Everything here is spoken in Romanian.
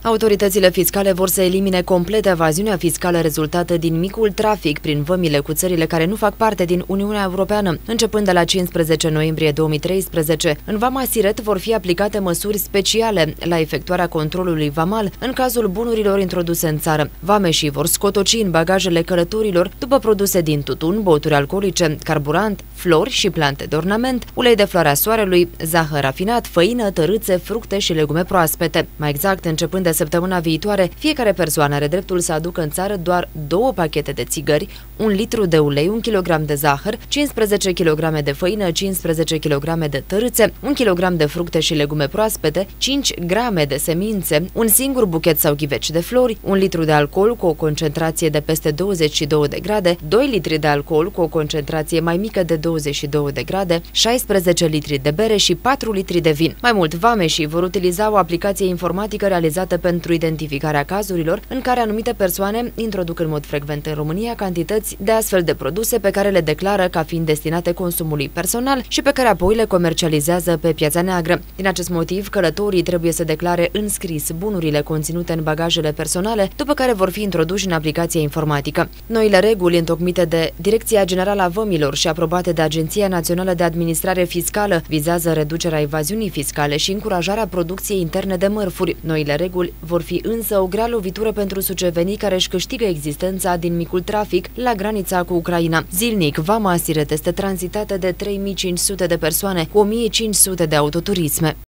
Autoritățile fiscale vor să elimine complet evaziunea fiscală rezultată din micul trafic prin vămile cu țările care nu fac parte din Uniunea Europeană. Începând de la 15 noiembrie 2013, în Vama Siret vor fi aplicate măsuri speciale la efectuarea controlului vamal în cazul bunurilor introduse în țară. Vameșii vor scotoci în bagajele călătorilor după produse din tutun, băuturi alcoolice, carburant, flori și plante de ornament, ulei de floarea soarelui, zahăr rafinat, făină, tărâțe, fructe și legume proaspete. Mai exact, începând de săptămâna viitoare, fiecare persoană are dreptul să aducă în țară doar 2 pachete de țigări, 1 litru de ulei, 1 kg de zahăr, 15 kg de făină, 15 kg de tărâțe, 1 kg de fructe și legume proaspete, 5 grame de semințe, un singur buchet sau ghiveci de flori, 1 litru de alcool cu o concentrație de peste 22 de grade, 2 litri de alcool cu o concentrație mai mică de 22 de grade, 16 litri de bere și 4 litri de vin. Mai mult, vameșii vor utiliza o aplicație informatică realizată pentru identificarea cazurilor în care anumite persoane introduc în mod frecvent în România cantități de astfel de produse pe care le declară ca fiind destinate consumului personal și pe care apoi le comercializează pe piața neagră. Din acest motiv, călătorii trebuie să declare în scris bunurile conținute în bagajele personale, după care vor fi introduși în aplicația informatică. Noile reguli întocmite de Direcția Generală a Vămilor și aprobate de Agenția Națională de Administrare Fiscală vizează reducerea evaziunii fiscale și încurajarea producției interne de mărfuri. Noile reguli vor fi însă o grea lovitură pentru sucevenii care își câștigă existența din micul trafic la granița cu Ucraina. Zilnic, Vama Siret este tranzitată de 3500 de persoane cu 1500 de autoturisme.